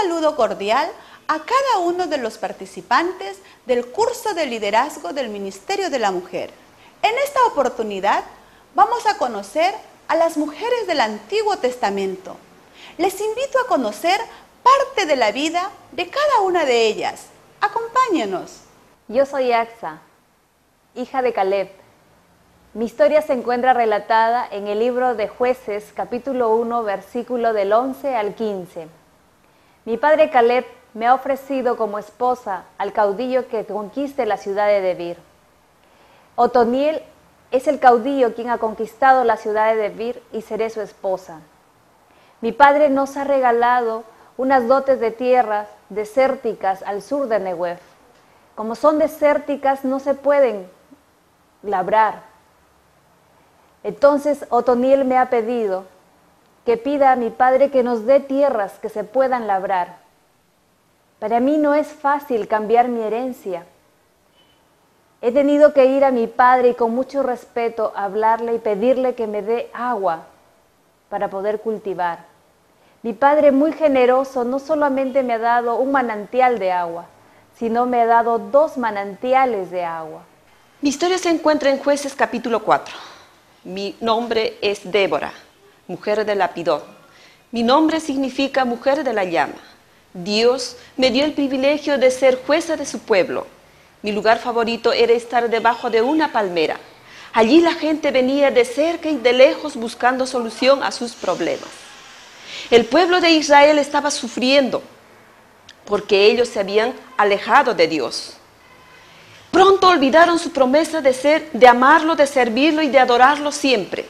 saludo cordial a cada uno de los participantes del curso de liderazgo del Ministerio de la Mujer. En esta oportunidad vamos a conocer a las mujeres del Antiguo Testamento. Les invito a conocer parte de la vida de cada una de ellas. Acompáñenos. Yo soy Axa, hija de Caleb. Mi historia se encuentra relatada en el libro de Jueces, capítulo 1, versículo del 11 al 15. Mi padre Caleb me ha ofrecido como esposa al caudillo que conquiste la ciudad de Debir. Otoniel es el caudillo quien ha conquistado la ciudad de Debir y seré su esposa. Mi padre nos ha regalado unas dotes de tierras desérticas al sur de Negev. Como son desérticas, no se pueden labrar. Entonces Otoniel me ha pedido que pida a mi padre que nos dé tierras que se puedan labrar. Para mí no es fácil cambiar mi herencia. He tenido que ir a mi padre y con mucho respeto hablarle y pedirle que me dé agua para poder cultivar. Mi padre, muy generoso, no solamente me ha dado un manantial de agua, sino me ha dado 2 manantiales de agua. Mi historia se encuentra en Jueces capítulo 4. Mi nombre es Débora, mujer de Lapidot. Mi nombre significa mujer de la llama. Dios me dio el privilegio de ser jueza de su pueblo. Mi lugar favorito era estar debajo de una palmera. Allí la gente venía de cerca y de lejos buscando solución a sus problemas. El pueblo de Israel estaba sufriendo porque ellos se habían alejado de Dios. Pronto olvidaron su promesa de amarlo, de servirlo y de adorarlo siempre.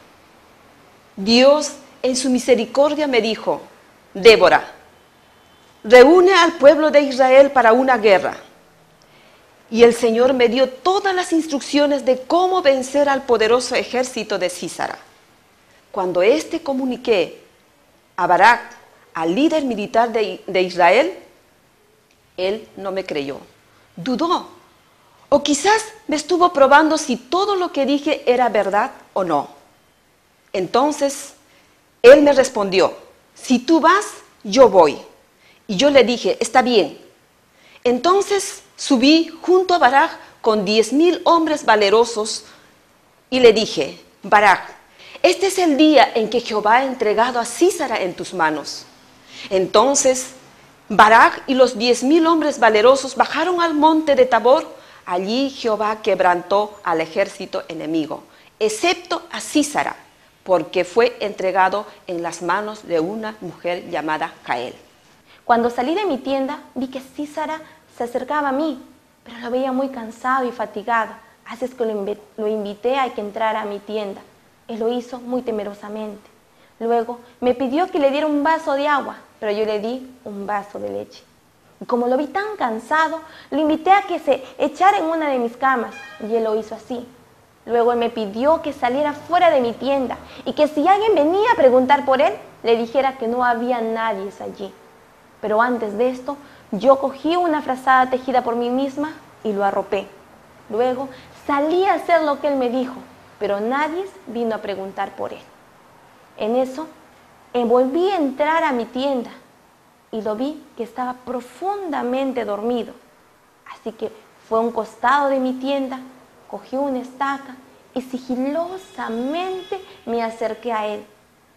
Dios, en su misericordia, me dijo: Débora, reúne al pueblo de Israel para una guerra. Y el Señor me dio todas las instrucciones de cómo vencer al poderoso ejército de Sísara. Cuando comuniqué a Barak, al líder militar de Israel, él no me creyó, dudó. O quizás me estuvo probando si todo lo que dije era verdad o no. Entonces, él me respondió: si tú vas, yo voy. Y yo le dije: está bien. Entonces subí junto a Barak con 10,000 hombres valerosos y le dije: Barak, este es el día en que Jehová ha entregado a Sísara en tus manos. Entonces Barak y los 10,000 hombres valerosos bajaron al monte de Tabor. Allí Jehová quebrantó al ejército enemigo, excepto a Sísara, porque fue entregado en las manos de una mujer llamada Jael. Cuando salí de mi tienda, vi que Sísara se acercaba a mí, pero lo veía muy cansado y fatigado. Así es que lo invité a que entrara a mi tienda. Él lo hizo muy temerosamente. Luego me pidió que le diera un vaso de agua, pero yo le di un vaso de leche. Y como lo vi tan cansado, lo invité a que se echara en una de mis camas, y él lo hizo así. Luego él me pidió que saliera fuera de mi tienda y que si alguien venía a preguntar por él, le dijera que no había nadie allí. Pero antes de esto, yo cogí una frazada tejida por mí misma y lo arropé. Luego salí a hacer lo que él me dijo, pero nadie vino a preguntar por él. En eso, volví a entrar a mi tienda y lo vi que estaba profundamente dormido. Así que fue a un costado de mi tienda, cogí una estaca y sigilosamente me acerqué a él.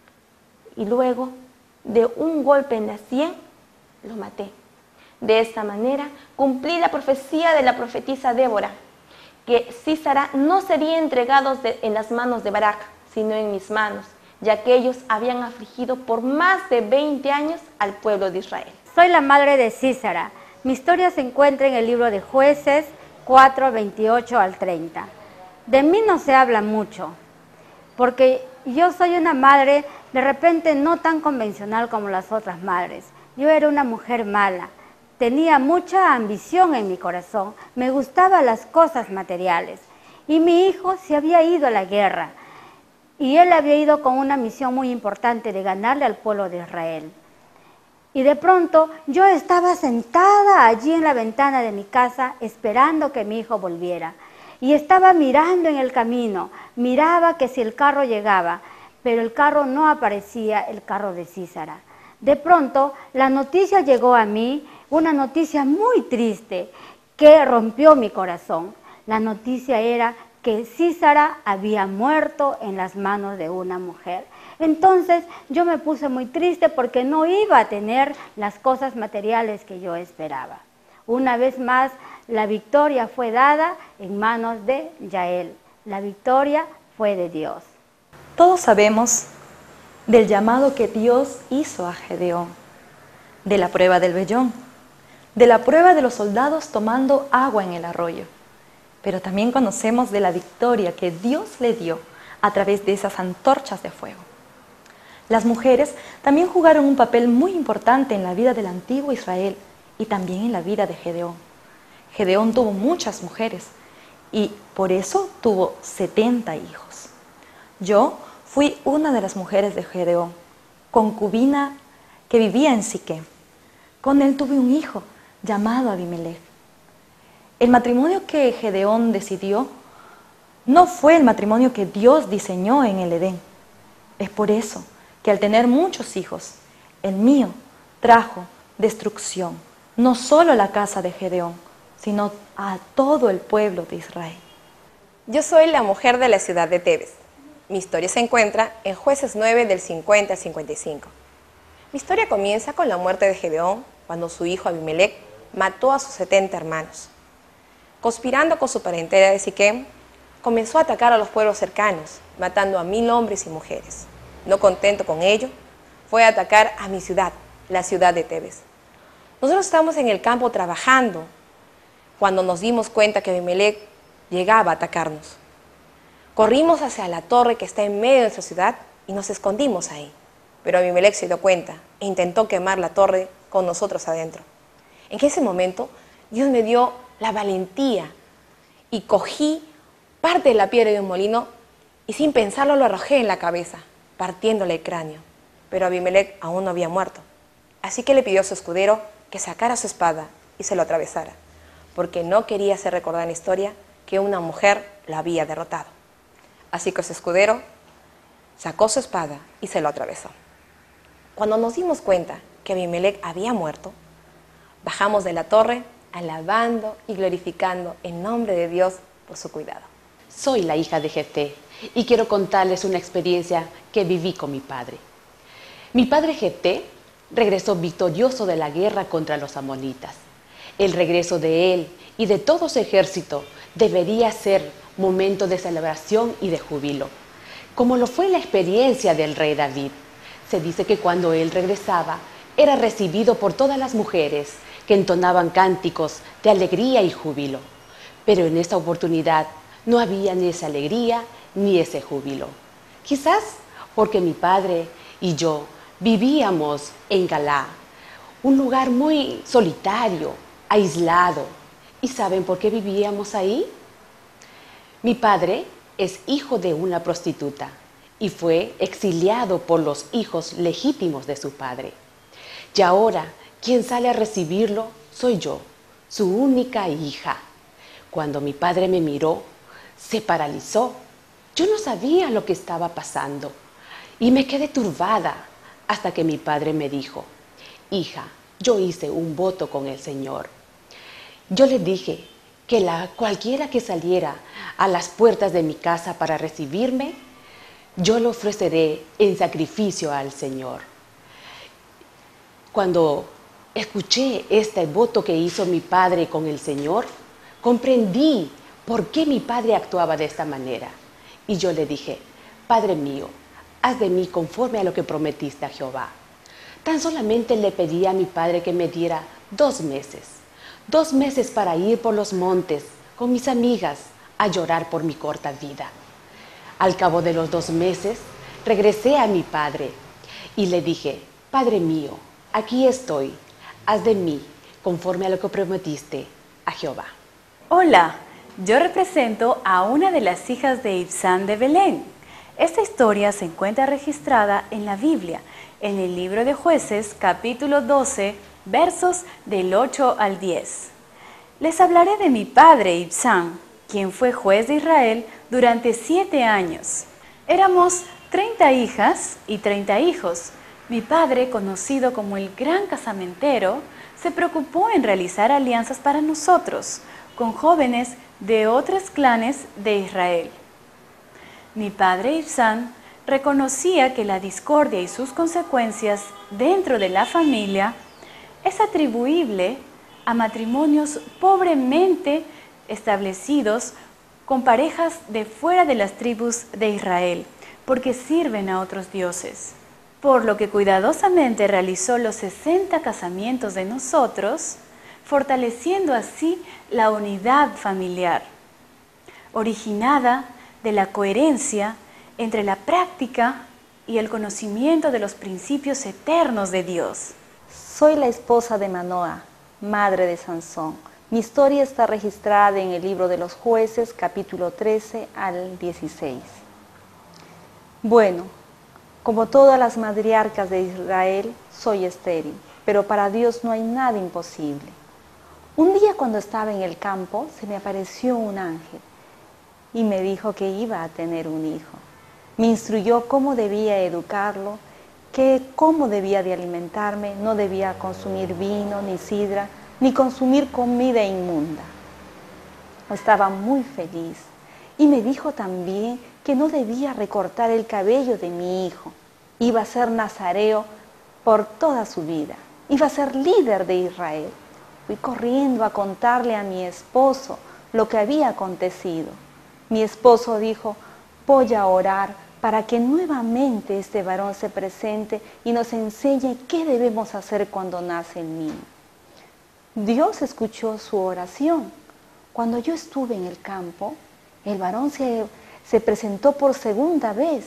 Y luego, de un golpe en la sien, lo maté. De esta manera, cumplí la profecía de la profetisa Débora, que Sísara no sería entregado en las manos de Barak, sino en mis manos, ya que ellos habían afligido por más de 20 años al pueblo de Israel. Soy la madre de Sísara. Mi historia se encuentra en el libro de Jueces 4, 28 al 30. De mí no se habla mucho, porque yo soy una madre de repente no tan convencional como las otras madres. Yo era una mujer mala, tenía mucha ambición en mi corazón, me gustaban las cosas materiales. Y mi hijo se había ido a la guerra. Y él había ido con una misión muy importante de ganarle al pueblo de Israel. Y de pronto yo estaba sentada allí en la ventana de mi casa esperando que mi hijo volviera. Y estaba mirando en el camino, miraba que si el carro llegaba, pero el carro no aparecía, el carro de Sísara. De pronto, la noticia llegó a mí, una noticia muy triste que rompió mi corazón. La noticia era que Sísara había muerto en las manos de una mujer. Entonces yo me puse muy triste porque no iba a tener las cosas materiales que yo esperaba. Una vez más, la victoria fue dada en manos de Yael. La victoria fue de Dios. Todos sabemos del llamado que Dios hizo a Gedeón, de la prueba del vellón, de la prueba de los soldados tomando agua en el arroyo. Pero también conocemos de la victoria que Dios le dio a través de esas antorchas de fuego. Las mujeres también jugaron un papel muy importante en la vida del antiguo Israel y también en la vida de Gedeón. Gedeón tuvo muchas mujeres y por eso tuvo 70 hijos. Yo fui una de las mujeres de Gedeón, concubina que vivía en Siquem. Con él tuve un hijo llamado Abimelech. El matrimonio que Gedeón decidió no fue el matrimonio que Dios diseñó en el Edén. Es por eso que al tener muchos hijos, el mío trajo destrucción, no solo a la casa de Gedeón, sino a todo el pueblo de Israel. Yo soy la mujer de la ciudad de Tebes. Mi historia se encuentra en Jueces 9 del 50 al 55. Mi historia comienza con la muerte de Gedeón cuando su hijo Abimelech mató a sus 70 hermanos. Conspirando con su parentela de Siquem, comenzó a atacar a los pueblos cercanos, matando a 1000 hombres y mujeres. No contento con ello, fue a atacar a mi ciudad, la ciudad de Tebes. Nosotros estábamos en el campo trabajando cuando nos dimos cuenta que Abimelech llegaba a atacarnos. Corrimos hacia la torre que está en medio de nuestra ciudad y nos escondimos ahí. Pero Abimelech se dio cuenta e intentó quemar la torre con nosotros adentro. En ese momento, Dios me dio la valentía y cogí parte de la piedra de un molino y sin pensarlo lo arrojé en la cabeza, partiéndole el cráneo. Pero Abimelech aún no había muerto. Así que le pidió a su escudero que sacara su espada y se lo atravesara, porque no quería hacer recordar en la historia que una mujer lo había derrotado. Así que su escudero sacó su espada y se lo atravesó. Cuando nos dimos cuenta que Abimelech había muerto, bajamos de la torre alabando y glorificando el nombre de Dios por su cuidado. Soy la hija de Jefté y quiero contarles una experiencia que viví con mi padre. Mi padre Jefté regresó victorioso de la guerra contra los amonitas. El regreso de él y de todo su ejército debería ser momento de celebración y de júbilo, como lo fue la experiencia del rey David. Se dice que cuando él regresaba, era recibido por todas las mujeres que entonaban cánticos de alegría y júbilo. Pero en esta oportunidad no había ni esa alegría ni ese júbilo. Quizás porque mi padre y yo vivíamos en Galá, un lugar muy solitario, aislado. ¿Y saben por qué vivíamos ahí? Mi padre es hijo de una prostituta y fue exiliado por los hijos legítimos de su padre. Y ahora, quien sale a recibirlo soy yo, su única hija. Cuando mi padre me miró, se paralizó. Yo no sabía lo que estaba pasando y me quedé turbada hasta que mi padre me dijo: hija, yo hice un voto con el Señor. Yo le dije que cualquiera que saliera a las puertas de mi casa para recibirme, yo lo ofreceré en sacrificio al Señor. Cuando escuché este voto que hizo mi padre con el Señor, comprendí por qué mi padre actuaba de esta manera. Y yo le dije: Padre mío, haz de mí conforme a lo que prometiste a Jehová. Tan solamente le pedí a mi padre que me diera 2 meses. 2 meses para ir por los montes con mis amigas a llorar por mi corta vida. Al cabo de los 2 meses, regresé a mi padre y le dije: Padre mío, aquí estoy, haz de mí conforme a lo que prometiste a Jehová. Hola, yo represento a una de las hijas de Ibzán de Belén. Esta historia se encuentra registrada en la Biblia, en el libro de Jueces, capítulo 12, versos del 8 al 10. Les hablaré de mi padre Ibzán, quien fue juez de Israel durante 7 años. Éramos 30 hijas y 30 hijos, Mi padre, conocido como el gran casamentero, se preocupó en realizar alianzas para nosotros, con jóvenes de otros clanes de Israel. Mi padre Ibzán reconocía que la discordia y sus consecuencias dentro de la familia es atribuible a matrimonios pobremente establecidos con parejas de fuera de las tribus de Israel, porque sirven a otros dioses. Por lo que cuidadosamente realizó los 60 casamientos de nosotros, fortaleciendo así la unidad familiar, originada de la coherencia entre la práctica y el conocimiento de los principios eternos de Dios. Soy la esposa de Manoa, madre de Sansón. Mi historia está registrada en el libro de los Jueces, capítulo 13 al 16. Bueno, como todas las matriarcas de Israel, soy estéril, pero para Dios no hay nada imposible. Un día cuando estaba en el campo, se me apareció un ángel y me dijo que iba a tener un hijo. Me instruyó cómo debía educarlo, cómo debía de alimentarme, no debía consumir vino ni sidra, ni consumir comida inmunda. Estaba muy feliz y me dijo también que no debía recortar el cabello de mi hijo. Iba a ser nazareo por toda su vida. Iba a ser líder de Israel. Fui corriendo a contarle a mi esposo lo que había acontecido. Mi esposo dijo: voy a orar para que nuevamente este varón se presente y nos enseñe qué debemos hacer cuando nace el niño. Dios escuchó su oración. Cuando yo estuve en el campo, el varón se presentó por segunda vez.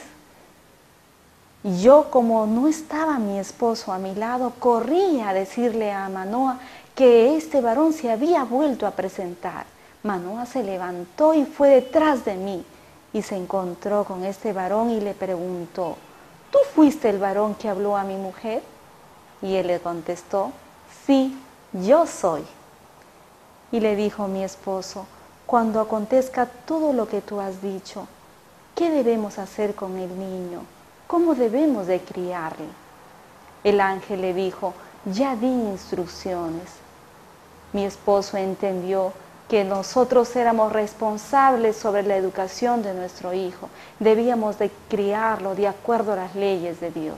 Y yo, como no estaba mi esposo a mi lado, corrí a decirle a Manoa que este varón se había vuelto a presentar. Manoa se levantó y fue detrás de mí y se encontró con este varón y le preguntó: ¿tú fuiste el varón que habló a mi mujer? Y él le contestó: sí, yo soy. Y le dijo mi esposo: cuando acontezca todo lo que tú has dicho, ¿qué debemos hacer con el niño? ¿Cómo debemos de criarle? El ángel le dijo: ya di instrucciones. Mi esposo entendió que nosotros éramos responsables sobre la educación de nuestro hijo. Debíamos de criarlo de acuerdo a las leyes de Dios.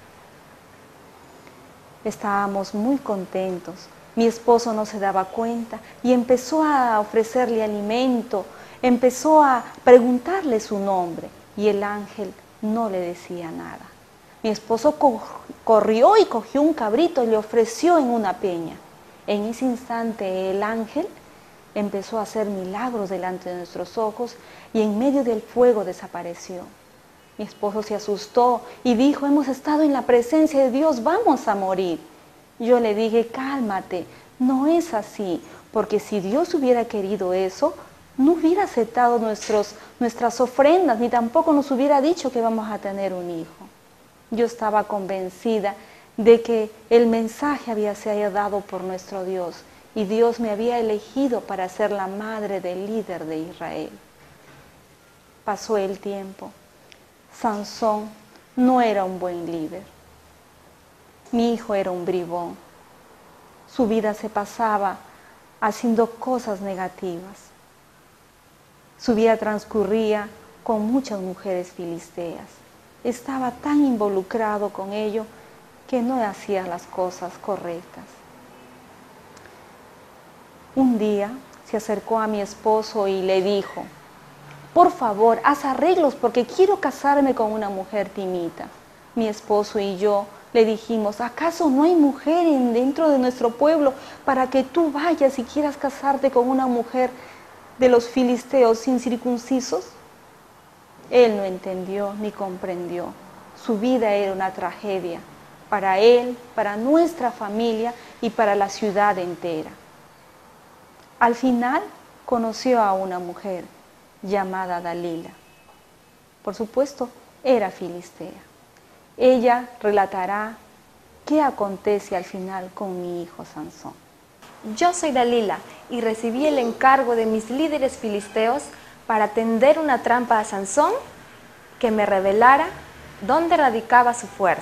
Estábamos muy contentos. Mi esposo no se daba cuenta y empezó a ofrecerle alimento, empezó a preguntarle su nombre y el ángel no le decía nada. Mi esposo corrió y cogió un cabrito y le ofreció en una peña. En ese instante el ángel empezó a hacer milagros delante de nuestros ojos y en medio del fuego desapareció. Mi esposo se asustó y dijo: hemos estado en la presencia de Dios, vamos a morir. Yo le dije: cálmate, no es así, porque si Dios hubiera querido eso, no hubiera aceptado nuestras ofrendas, ni tampoco nos hubiera dicho que vamos a tener un hijo. Yo estaba convencida de que el mensaje se había dado por nuestro Dios y Dios me había elegido para ser la madre del líder de Israel. Pasó el tiempo. Sansón no era un buen líder. Mi hijo era un bribón. Su vida se pasaba haciendo cosas negativas. Su vida transcurría con muchas mujeres filisteas. Estaba tan involucrado con ello que no hacía las cosas correctas. Un día se acercó a mi esposo y le dijo: por favor, haz arreglos porque quiero casarme con una mujer timita. Mi esposo y yo le dijimos: ¿acaso no hay mujer dentro de nuestro pueblo para que tú vayas y quieras casarte con una mujer de los filisteos incircuncisos? Él no entendió ni comprendió. Su vida era una tragedia para él, para nuestra familia y para la ciudad entera. Al final conoció a una mujer llamada Dalila. Por supuesto, era filistea. Ella relatará qué acontece al final con mi hijo Sansón. Yo soy Dalila y recibí el encargo de mis líderes filisteos para tender una trampa a Sansón que me revelara dónde radicaba su fuerza.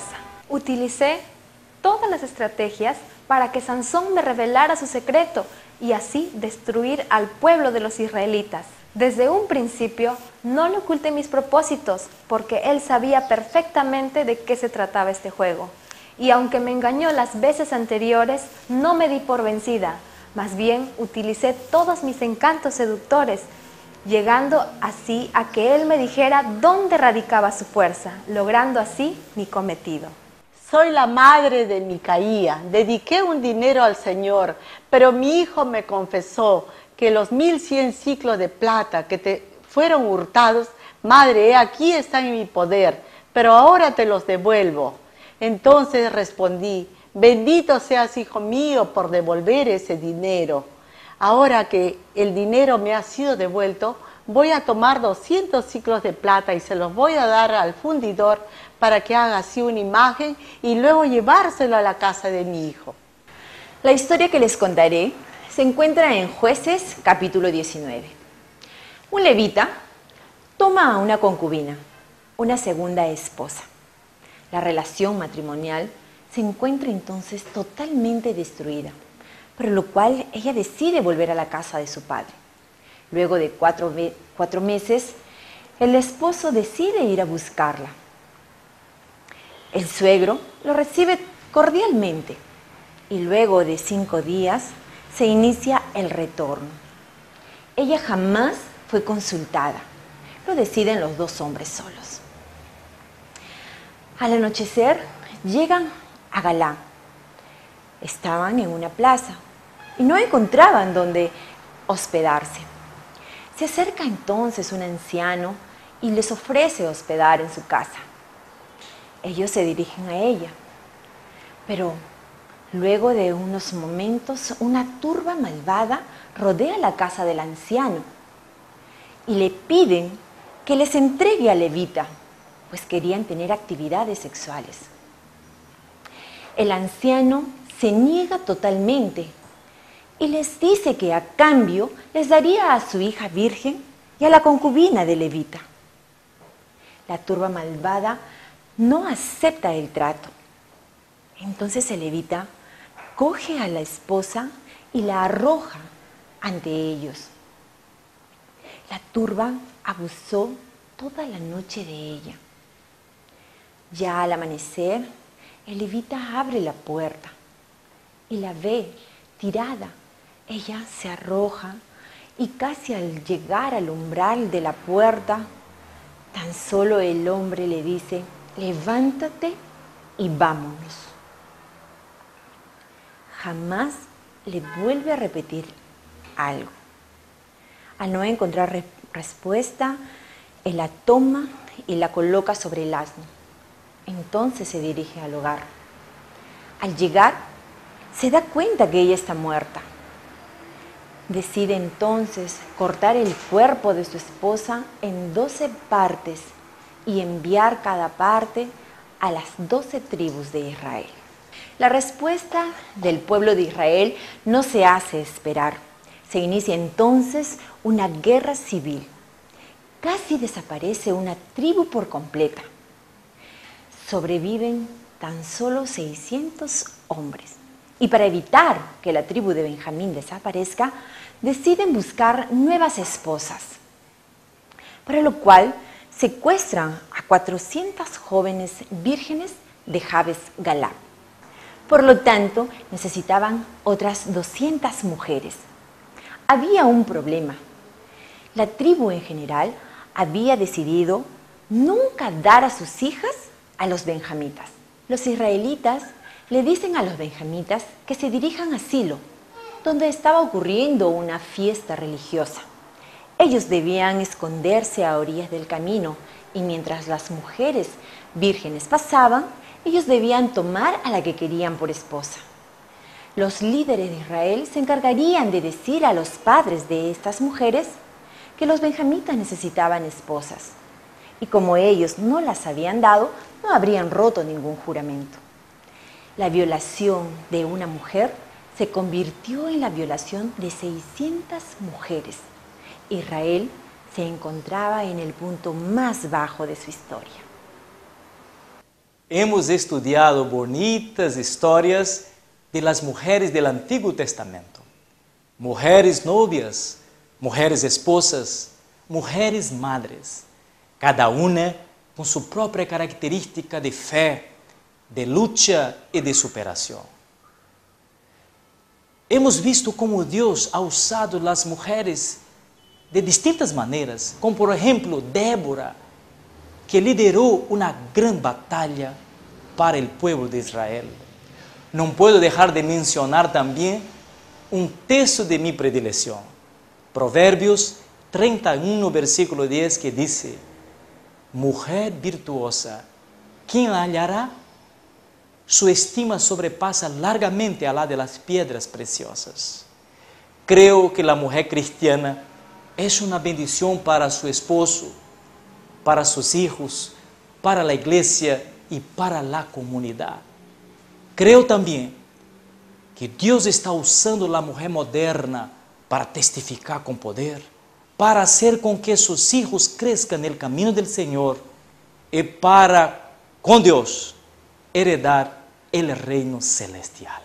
Utilicé todas las estrategias para que Sansón me revelara su secreto y así destruir al pueblo de los israelitas. Desde un principio no le oculté mis propósitos porque él sabía perfectamente de qué se trataba este juego. Y aunque me engañó las veces anteriores, no me di por vencida. Más bien utilicé todos mis encantos seductores, llegando así a que él me dijera dónde radicaba su fuerza, logrando así mi cometido. Soy la madre de Micaía, dediqué un dinero al Señor, pero mi hijo me confesó que los 1100 ciclos de plata que te fueron hurtados, madre, aquí están en mi poder, pero ahora te los devuelvo. Entonces respondí, bendito seas, hijo mío, por devolver ese dinero. Ahora que el dinero me ha sido devuelto, voy a tomar 200 ciclos de plata y se los voy a dar al fundidor para que haga así una imagen y luego llevárselo a la casa de mi hijo. La historia que les contaré se encuentra en Jueces capítulo 19. Un levita toma a una concubina, una segunda esposa. La relación matrimonial se encuentra entonces totalmente destruida, por lo cual ella decide volver a la casa de su padre. Luego de 4 meses, el esposo decide ir a buscarla. El suegro lo recibe cordialmente y luego de 5 días se inicia el retorno. Ella jamás fue consultada, lo deciden los 2 hombres solos. Al anochecer llegan a Galá. Estaban en una plaza y no encontraban dónde hospedarse. Se acerca entonces un anciano y les ofrece hospedar en su casa. Ellos se dirigen a ella, pero luego de unos momentos una turba malvada rodea la casa del anciano y le piden que les entregue al levita, pues querían tener actividades sexuales. El anciano se niega totalmente y les dice que a cambio les daría a su hija virgen y a la concubina del levita. La turba malvada no acepta el trato. Entonces el levita coge a la esposa y la arroja ante ellos. La turba abusó toda la noche de ella. Ya al amanecer, el levita abre la puerta y la ve tirada. Ella se arroja y casi al llegar al umbral de la puerta, tan solo el hombre le dice, levántate y vámonos. Jamás le vuelve a repetir algo. Al no encontrar respuesta, él la toma y la coloca sobre el asno. Entonces se dirige al hogar. Al llegar, se da cuenta que ella está muerta. Decide entonces cortar el cuerpo de su esposa en 12 partes y enviar cada parte a las 12 tribus de Israel. La respuesta del pueblo de Israel no se hace esperar. Se inicia entonces una guerra civil. Casi desaparece una tribu por completa. Sobreviven tan solo 600 hombres. Y para evitar que la tribu de Benjamín desaparezca, deciden buscar nuevas esposas. Para lo cual secuestran a 400 jóvenes vírgenes de Jabes Galá. Por lo tanto, necesitaban otras 200 mujeres. Había un problema. La tribu en general había decidido nunca dar a sus hijas a los benjamitas. Los israelitas le dicen a los benjamitas que se dirijan a Silo, donde estaba ocurriendo una fiesta religiosa. Ellos debían esconderse a orillas del camino y mientras las mujeres vírgenes pasaban, ellos debían tomar a la que querían por esposa. Los líderes de Israel se encargarían de decir a los padres de estas mujeres que los benjamitas necesitaban esposas. Y como ellos no las habían dado, no habrían roto ningún juramento. La violación de una mujer se convirtió en la violación de 600 mujeres. Israel se encontraba en el punto más bajo de su historia. hemos estudiado bonitas historias de las mujeres del Antiguo Testamento. Mujeres novias, mujeres esposas, mujeres madres, cada una con su propia característica de fe, de lucha y de superación. Hemos visto cómo Dios ha usado las mujeres de distintas maneras, como por ejemplo Débora, que lideró una gran batalla para el pueblo de Israel. No puedo dejar de mencionar también un texto de mi predilección, Proverbios 31, versículo 10, que dice: mujer virtuosa, ¿quién la hallará? Su estima sobrepasa largamente a la de las piedras preciosas. Creo que la mujer cristiana es una bendición para su esposo, para sus hijos, para la iglesia y para la comunidad. Creo también que Dios está usando la mujer moderna para testificar con poder, para hacer con que sus hijos crezcan en el camino del Señor y para, con Dios, heredar el reino celestial.